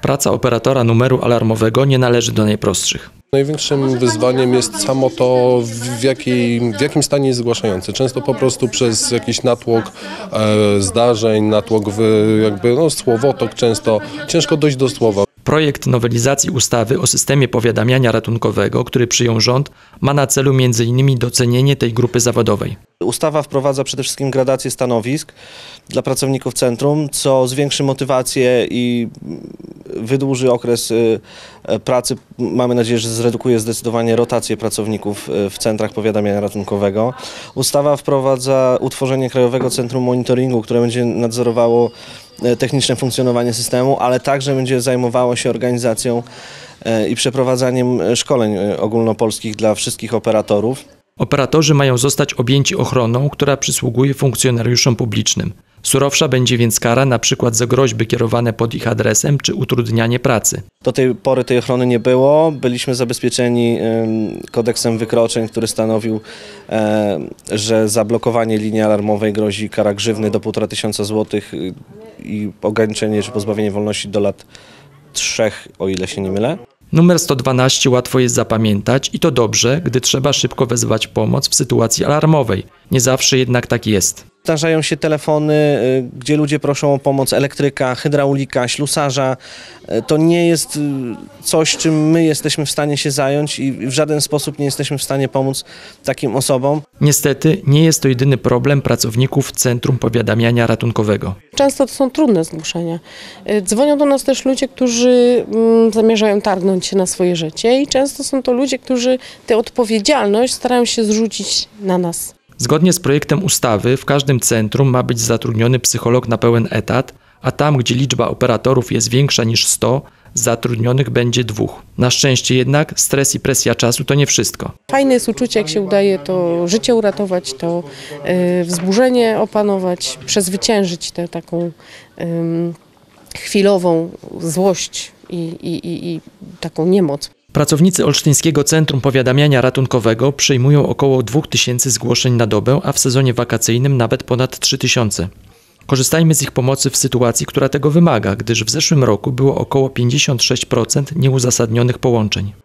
Praca operatora numeru alarmowego nie należy do najprostszych. Największym wyzwaniem jest samo to, w jakim stanie jest zgłaszający. Często po prostu przez jakiś natłok zdarzeń, natłok słowotok, często ciężko dojść do słowa. Projekt nowelizacji ustawy o systemie powiadamiania ratunkowego, który przyjął rząd, ma na celu m.in. docenienie tej grupy zawodowej. Ustawa wprowadza przede wszystkim gradację stanowisk dla pracowników centrum, co zwiększy motywację i wydłuży okres pracy. Mamy nadzieję, że zredukuje zdecydowanie rotację pracowników w centrach powiadamiania ratunkowego. Ustawa wprowadza utworzenie Krajowego Centrum Monitoringu, które będzie nadzorowało techniczne funkcjonowanie systemu, ale także będzie zajmowało się organizacją i przeprowadzaniem szkoleń ogólnopolskich dla wszystkich operatorów. Operatorzy mają zostać objęci ochroną, która przysługuje funkcjonariuszom publicznym. Surowsza będzie więc kara np. za groźby kierowane pod ich adresem czy utrudnianie pracy. Do tej pory tej ochrony nie było. Byliśmy zabezpieczeni kodeksem wykroczeń, który stanowił, że za blokowanie linii alarmowej grozi kara grzywny do 1500 zł i ograniczenie czy pozbawienie wolności do lat 3, o ile się nie mylę. Numer 112 łatwo jest zapamiętać i to dobrze, gdy trzeba szybko wezwać pomoc w sytuacji alarmowej. Nie zawsze jednak tak jest. Zdarzają się telefony, gdzie ludzie proszą o pomoc elektryka, hydraulika, ślusarza. To nie jest coś, czym my jesteśmy w stanie się zająć i w żaden sposób nie jesteśmy w stanie pomóc takim osobom. Niestety nie jest to jedyny problem pracowników Centrum Powiadamiania Ratunkowego. Często to są trudne zgłoszenia. Dzwonią do nas też ludzie, którzy zamierzają targnąć się na swoje życie i często są to ludzie, którzy tę odpowiedzialność starają się zrzucić na nas. Zgodnie z projektem ustawy w każdym centrum ma być zatrudniony psycholog na pełen etat, a tam, gdzie liczba operatorów jest większa niż 100, zatrudnionych będzie 2. Na szczęście jednak stres i presja czasu to nie wszystko. Fajne jest uczucie, jak się udaje to życie uratować, to wzburzenie opanować, przezwyciężyć tę taką chwilową złość i taką niemoc. Pracownicy Olsztyńskiego Centrum Powiadamiania Ratunkowego przyjmują około 2000 zgłoszeń na dobę, a w sezonie wakacyjnym nawet ponad 3000. Korzystajmy z ich pomocy w sytuacji, która tego wymaga, gdyż w zeszłym roku było około 56% nieuzasadnionych połączeń.